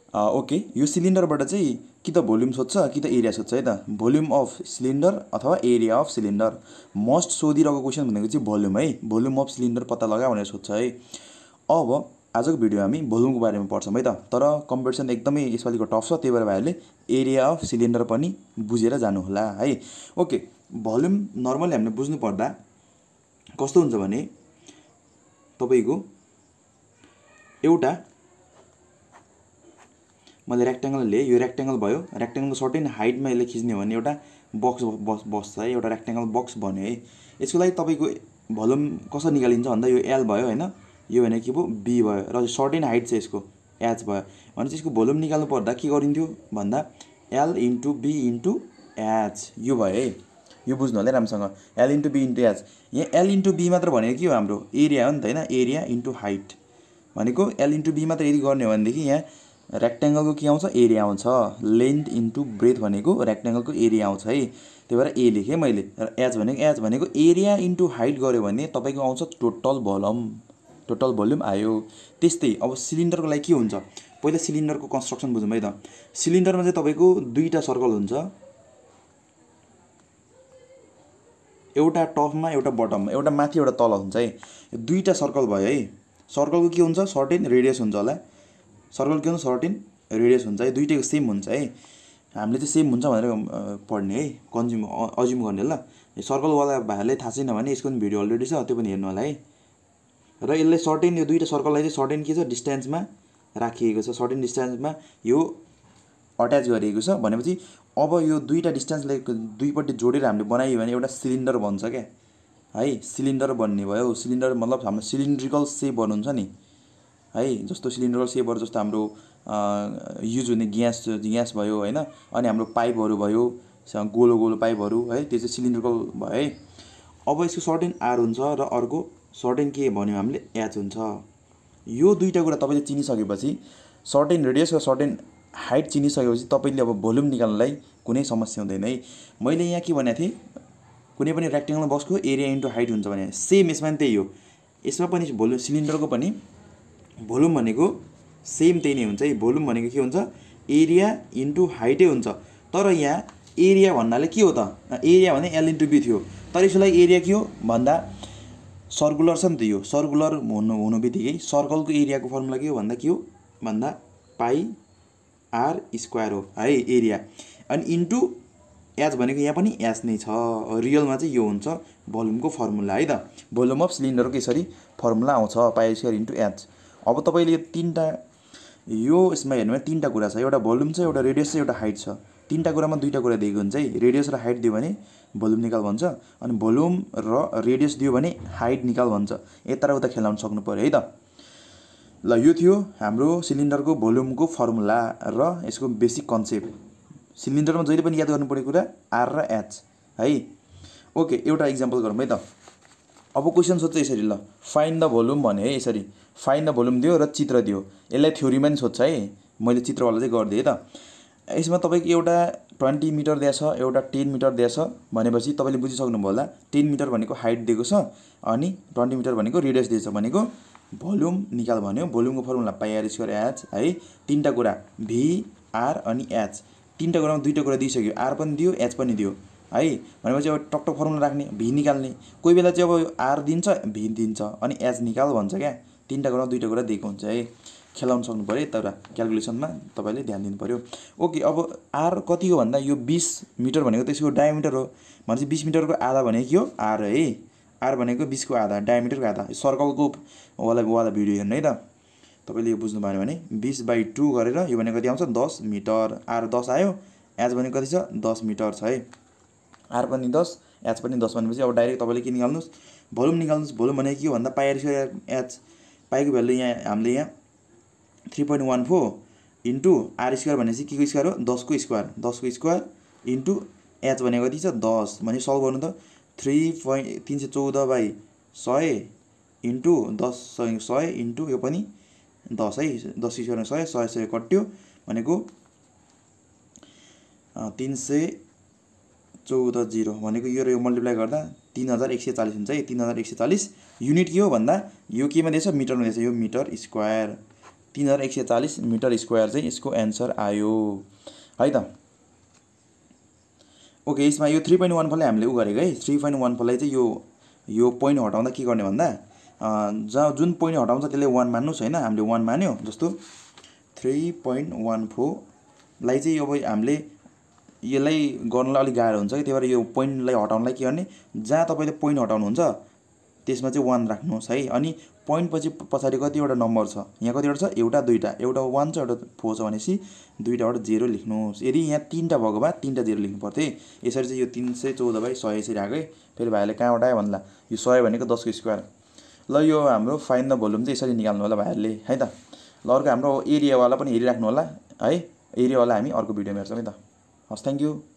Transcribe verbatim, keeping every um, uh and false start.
Okay यो सिलिन्डरबाट चाहिँ कि त भोल्युम सोध्छ कि त एरिया सोध्छ है त। भोल्युम अफ सिलिन्डर अथवा एरिया अफ सिलिन्डर। मोस्ट सोधिरहेको क्वेसन भनेको चाहिँ भोल्युम है, भोल्युम अफ सिलिन्डर पत्ता लगा भनेर सोध्छ है। अब आजको भिडियो हामी भोल्युमको बारेमा पढ्छौँ है त, तर कम्पिटिसन एकदमै यसपालिको टफ छ, त्यही भएर भाइहरूले एरिया अफ सिलिन्डर पनि बुझेर जानु होला है। ओके, भोल्युम नर्मली हामीले बुझ्नु पर्दा कस्तो हुन्छ भने तपाईको एउटा मैले रेक्टेंगल लिए, यो रेक्टेंगल भयो, रेक्टेंगलको सर्टेन हाइटमा यसले खिच्ने हो भने एउटा बक्स बस बस्छ है, एउटा रेक्टेंगल बक्स बन्यो है। यसको लागि तपाईको भोल्युम कसरी निकालिन्छ भन्दा यो एल भयो हैन, यो भने के भयो बी भयो, र सर्टेन हाइट चाहिँ यसको एच भयो भने चाहिँ यसको भोल्युम निकाल्नु पर्दा के गरिन्थ्यो भन्दा L into B into H, यो भयो है। यो बुझ्नु होला राम्रोसँग, L into B into H. यहाँ एल इन्टु बी मात्र भनेको के हो हाम्रो एरिया हो नि त हैन, एरिया इन्टु हाइट भनेको एल इन्टु बी मात्र यदि गर्ने हो भनेदेखि यहाँ रेक्टेंगलको के आउँछ एरिया आउँछ, लेन्थ इन्टु ब्रेथ भनेको रेक्टेंगलको एरिया आउँछ है, त्यही भएर ए लेखेँ मैले। र एच भनेको एच भनेको एरिया इन्टु हाइट गर्यो भने तपाईको आउँछ टोटल भोल्युम, टोटल भोल्युम आयो। त्यस्तै अब सिलिन्डरको लागि के हुन्छ, पहिला सिलिन्डरको कन्स्ट्रक्सन बुझौँ है त। सिलिन्डरमा चाहिँ तपाईको दुईटा सर्कल हुन्छ, एउटा टपमा एउटा बटममा, एउटा माथि एउटा तल हुन्छ है। दुईटा सर्कल भयो है, सर्कलको के हुन्छ सर्टेन रेडियस हुन्छ होला, सर्कल के हुन्छ सर्टेन रेडियस हुन्छ है, दुईटैको सेम हुन्छ है। हामीले चाहिँ सेम हुन्छ भनेर पढ्ने है, कन्ज्युम अज्युम गर्ने ल। सर्कलवाला भाइहरूले थाहा छैन भने यसको पनि भिडियो अलरेडी छ, त्यो पनि हेर्नु होला है। र यसले सर्टेन यो दुईटा सर्कललाई चाहिँ सर्टेन के छ डिस्टेन्समा राखिएको छ, सर्टेन डिस्टेन्समा यो अट्याच गरिएको छ भनेपछि अब यो दुईटा डिस्टेन्सलाई दुईपट्टि जोडेर हामीले बनाइयो भने एउटा सिलिन्डर बन्छ क्या है, सिलिन्डर बन्ने भयो। सिलिन्डर मतलब हाम्रो सिलिन्ड्रिकल सेप बन्छ नि है, जस्तो सिलिन्डरल सेपहरु जस्तो हाम्रो युज हुने ग्यास ग्यास भयो हैन, अनि हाम्रो पाइपहरु भयो, गोलो गोलो पाइपहरु है, त्यो चाहिँ सिलिन्ड्रिकल भयो है। अब यसको सर्टेन आर हुन्छ र अर्को सर्टेन के भन्यो हामीले एच हुन्छ। यो दुईटा कुरा तपाईले चिनिसकेपछि सर्टेन रेडियस र सर्टेन हाइट चिनिसकेपछि तपाईले अब भोल्युम निकाल्नलाई कुनै समस्या हुँदैन है। मैले यहाँ के भनेको थिएँ, कुनै पनि रेक्टेंगल बक्सको एरिया इन्टु हाइट हुन्छ भने सेम यसमा पनि त्यही हो, यसमा पनि भोल्युम सिलिन्डरको पनि भोल्युम भनेको सेम त्यही नै हुन्छ है। भोल्युम भनेको के हुन्छ एरिया इन्टु हाइटै हुन्छ, तर यहाँ एरिया भन्नाले के हो त, एरिया भने एल इन्टु बी थियो, तर यसको लागि एरिया के हो भन्दा सर्कुलर छ नि त, यो सर्कुलर हुनु हुनु बित्तिकै सर्कलको एरियाको फर्मुला के हो भन्दा के हो भन्दा पाई आर स्क्वायर हो है एरिया, अनि इन्टु एच भनेको यहाँ पनि एच नै छ, रियलमा चाहिँ यो हुन्छ भोल्युमको फर्मुला है त। भोल्युम अफ सिलिन्डरको यसरी फर्मुला आउँछ पाई स्क्वायर इन्टु एच। अब तपाईले यो तीनटा यो यसमा हेर्नु भने तीनटा कुरा छ, एउटा भोल्युम छ, एउटा रेडियस छ, एउटा हाइट छ। तीनटा कुरामा दुईटा कुरा दिएको हुन्छ है, रेडियस र हाइट दियो भने भोल्युम निकाल भन्छ, अनि भोल्युम र रेडियस दियो भने हाइट निकाल भन्छ। यता र उता खेलाउन सक्नु पर्यो है त। ल यो थियो हाम्रो सिलिन्डरको भोल्युमको फर्मुला र यसको बेसिक कन्सेप्ट। सिलिन्डरमा जहिले पनि याद गर्नुपर्ने कुरा आर र एच है। ओके, एउटा इक्जाम्पल गरौँ है त। अब क्वेसन सोध्छ यसरी, ल फाइन्ड द भोल्युम भने है यसरी, फाइन्ड द भोल्युम दियो र चित्र दियो, यसलाई थ्योरीमा नि सोध्छ है, मैले चित्रवाला चाहिँ गरिदिएँ है त। यसमा तपाईको एउटा ट्वेन्टी मिटर दिएको छ, एउटा टेन मिटर दिएको छ भनेपछि तपाईले बुझिसक्नु भयो होला, टेन मिटर भनेको हाइट दिएको छ अनि ट्वेन्टी मिटर भनेको रेडियस दिएको छ भनेको भोल्युम निकाल भन्यो। भोल्युमको formula pi R square H है। तीनटा कुरा भी आर अनि एच, तीनटा कुरामा दुईटा कुरा दिइसक्यो, आर पनि दियो एच पनि दियो है, भनेपछि अब टक्क फर्मुला राख्ने, भी निकाल्ने। कोही बेला चाहिँ अब आर दिन्छ भी दिन्छ अनि एच निकाल भन्छ क्या। तीनटा कुरामा दुईटा कुरा दिएको हुन्छ है, खेलाउन सक्नु पर्यो तर क्याल्कुलेसनमा तपाईले ध्यान दिनु पर्यो। ओके, अब आर कति हो भन्दा यो बीस मिटर भनेको त्यसको डायमिटर हो, भनेपछि बीस मिटरको आधा भनेको के हो आर है, आर भनेको बीस को आधा, डायमिटरको आधा। सर्कलको वाला वाला भिडियो हेर्नु है त, तपाईले यो बुझ्नु पायो भने बीस बाई टू गरेर यो भनेको कति आउँछ दस मिटर, आर दस आयो, एच भनेको कति छ दस मिटर छ है। आर पनि दस एच पनि दस भनेपछि अब डाइरेक्ट तपाईले के निकाल्नुस् भोल्युम निकाल्नुस्। भोल्युम भनेको के हो भन्दा पाई आर स्क्वायर एच, पाईको भ्यालु यहाँ हामीले यहाँ three point one four into R square भनेपछि के को स्क्वायर हो दस को स्क्वायर, दस को स्क्वायर इन्टु एच भनेको कति छ दस, भने सल्भ गर्नु त थ्री पोइन्ट तीन सय चौध बाई सय इन्टु दस सय सय इन्टु यो पनि दस है, दस स्क्वायर सय, सय सय कट्यो भनेको तीन सय चौध जिरो भनेको यो र यो मल्टिप्लाई गर्दा तीन हजार एक सय चालीस हुन्छ है। तीन हजार एक सय चालीस युनिट के हो भन्दा यो केमा दिएछ मिटरमा दिएछ, यो मिटर स्क्वायर तीन हजार एक सय चालीस मिटर स्क्वायर चाहिँ यसको एन्सर आयो है त। ओके, यसमा यो थ्री पोइन्ट वान फोरलाई हामीले उ गरेको है। थ्री पोइन्ट वान फोरलाई चाहिँ यो यो पोइन्ट हटाउँदा के गर्ने भन्दा जहाँ जुन पोइन्ट हटाउँछ त्यसले वान मान्नुहोस् होइन, हामीले वान मान्यो। जस्तो थ्री पोइन्ट वान फोरलाई चाहिँ अब हामीले यसलाई गर्नलाई अलिक गाह्रो हुन्छ कि, त्यही भएर यो पोइन्टलाई हटाउनलाई के गर्ने, जहाँ तपाईँले पोइन्ट हटाउनुहुन्छ त्यसमा चाहिँ वान राख्नुहोस् है। अनि पोइन्ट पछि पछाडि कतिवटा नम्बर छ, यहाँ कतिवटा छ, एउटा दुईवटा, एउटा वान छ एउटा फोर छ भनेपछि दुईवटाबाट जेरो लेख्नुहोस्। यदि यहाँ तिनवटा भएको भए तिनवटा जेरो लेख्नु पर्थ्यो। यसरी चाहिँ यो तिन सय चौध बाई सय यसरी आएको है। फेरि भाइहरूले कहाँबाट आयो भन्ला, यो सय भनेको दसको स्क्वायर। ल यो हाम्रो फाइन्ड द भोल्युम चाहिँ यसरी निकाल्नु होला भाइहरूले है त। ल अर्को हाम्रो एरियावाला पनि हेरिराख्नु होला है, एरियावाला हामी अर्को भिडियोमा हेर्छौँ है त। हस्, थ्याङ्क यू।